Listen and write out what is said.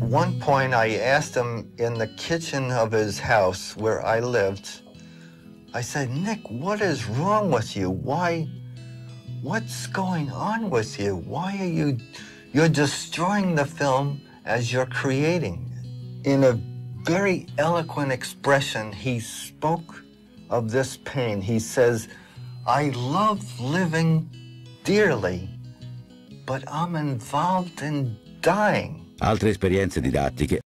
one point I asked him in the kitchen of his house where I lived, I said, Nick, what is wrong with you? What's going on with you? Why are you're destroying the film as you're creating? In a very eloquent expression, he spoke of this pain. He says, I love living dearly, but I'm involved in dying. Altre esperienze didattiche